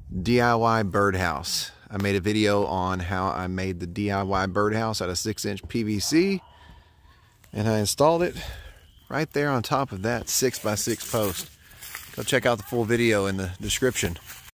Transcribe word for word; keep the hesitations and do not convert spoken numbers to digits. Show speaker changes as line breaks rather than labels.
D I Y birdhouse. I made a video on how I made the D I Y birdhouse out of six inch P V C, and I installed it right there on top of that six by six post. Go check out the full video in the description.